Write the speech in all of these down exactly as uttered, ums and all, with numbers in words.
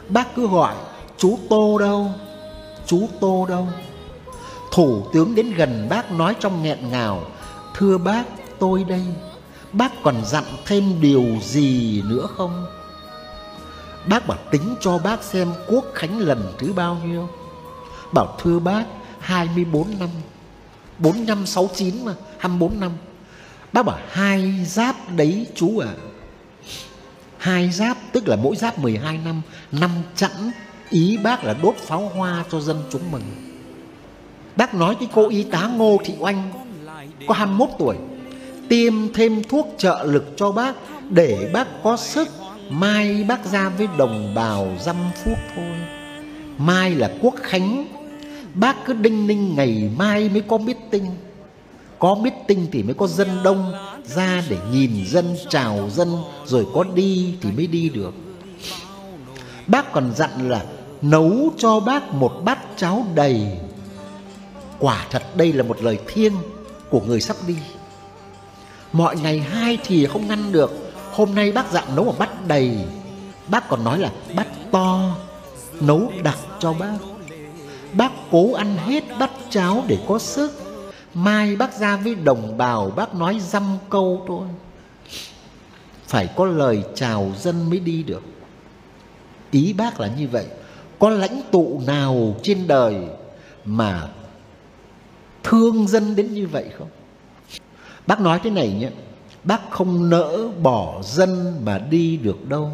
Bác cứ gọi chú Tô đâu, chú Tô đâu. Thủ tướng đến gần bác nói trong nghẹn ngào: thưa bác, tôi đây. Bác còn dặn thêm điều gì nữa không? Bác bảo tính cho bác xem quốc khánh lần thứ bao nhiêu. Bảo thưa bác, hai mươi bốn năm, bốn năm sáu chín mà, hai mươi bốn năm. Bác bảo hai giáp đấy chú ạ. À. Hai giáp tức là mỗi giáp mười hai năm, năm chẵn. Ý bác là đốt pháo hoa cho dân chúng mừng. Bác nói cái cô y tá Ngô Thị Oanh có hai mươi mốt tuổi, tiêm thêm thuốc trợ lực cho bác để bác có sức. Mai bác ra với đồng bào dăm phút thôi. Mai là quốc khánh, bác cứ đinh ninh ngày mai mới có meeting. Có meeting thì mới có dân đông ra để nhìn dân, chào dân, rồi có đi thì mới đi được. Bác còn dặn là nấu cho bác một bát cháo đầy. Quả thật đây là một lời thiêng của người sắp đi. Mọi ngày hai thì không ngăn được. Hôm nay bác dặn nấu một bát đầy. Bác còn nói là bát to, nấu đặc cho bác. Bác cố ăn hết bát cháo để có sức. Mai bác ra với đồng bào, bác nói dăm câu thôi. Phải có lời chào dân mới đi được. Ý bác là như vậy. Có lãnh tụ nào trên đời mà thương dân đến như vậy không? Bác nói thế này nhé: bác không nỡ bỏ dân mà đi được đâu.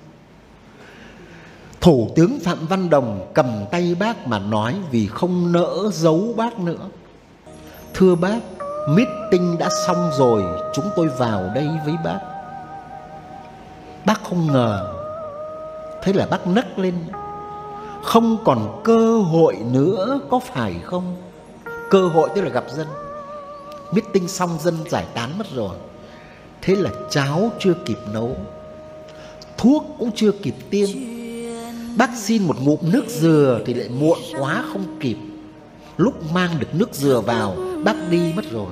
Thủ tướng Phạm Văn Đồng cầm tay bác mà nói vì không nỡ giấu bác nữa. Thưa bác, meeting đã xong rồi, chúng tôi vào đây với bác. Bác không ngờ. Thế là bác nấc lên: không còn cơ hội nữa, có phải không? Cơ hội tức là gặp dân. Meeting xong dân giải tán mất rồi. Thế là cháo chưa kịp nấu, thuốc cũng chưa kịp tiêm. Bác xin một ngụm nước dừa thì lại muộn quá không kịp. Lúc mang được nước dừa vào, bác đi mất rồi.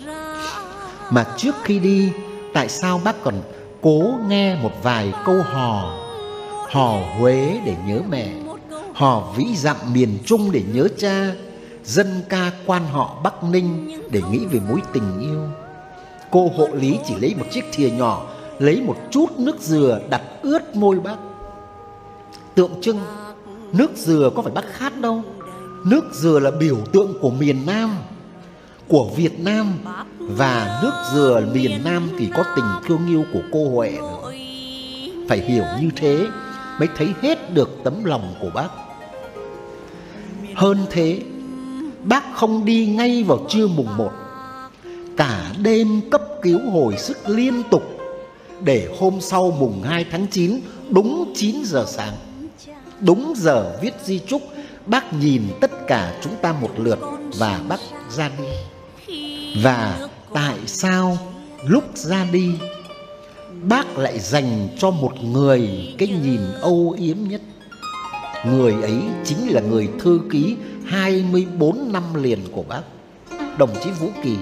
Mà trước khi đi, tại sao bác còn cố nghe một vài câu hò? Hò Huế để nhớ mẹ, hò Vĩ Dặm miền Trung để nhớ cha, dân ca quan họ Bắc Ninh để nghĩ về mối tình yêu. Cô hộ lý chỉ lấy một chiếc thìa nhỏ, lấy một chút nước dừa đặt ướt môi bác. Tượng trưng, nước dừa có phải bác khát đâu. Nước dừa là biểu tượng của miền Nam, của Việt Nam. Và nước dừa miền Nam thì có tình thương yêu của cô Huệ nữa. Phải hiểu như thế mới thấy hết được tấm lòng của bác. Hơn thế, bác không đi ngay vào trưa mùng một. Cả đêm cấp cứu hồi sức liên tục để hôm sau mùng hai tháng chín, đúng chín giờ sáng, đúng giờ viết di chúc, bác nhìn tất cả chúng ta một lượt và bác ra đi. Và tại sao lúc ra đi bác lại dành cho một người cái nhìn âu yếm nhất? Người ấy chính là người thư ký hai mươi bốn năm liền của bác, đồng chí Vũ Kỳ.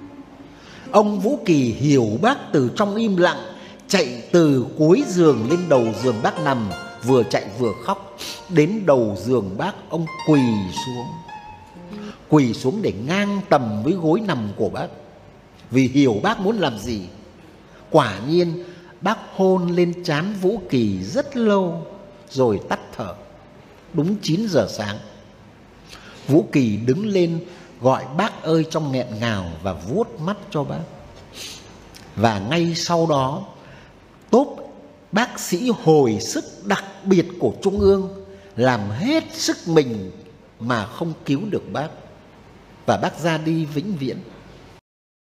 Ông Vũ Kỳ hiểu bác từ trong im lặng, chạy từ cuối giường lên đầu giường bác nằm, vừa chạy vừa khóc. Đến đầu giường bác, ông quỳ xuống, quỳ xuống để ngang tầm với gối nằm của bác, vì hiểu bác muốn làm gì. Quả nhiên bác hôn lên trán Vũ Kỳ rất lâu rồi tắt thở. Đúng chín giờ sáng, Vũ Kỳ đứng lên gọi bác ơi trong nghẹn ngào và vuốt mắt cho bác. Và ngay sau đó, tốp bác sĩ hồi sức đặc biệt của Trung ương làm hết sức mình mà không cứu được bác. Và bác ra đi vĩnh viễn.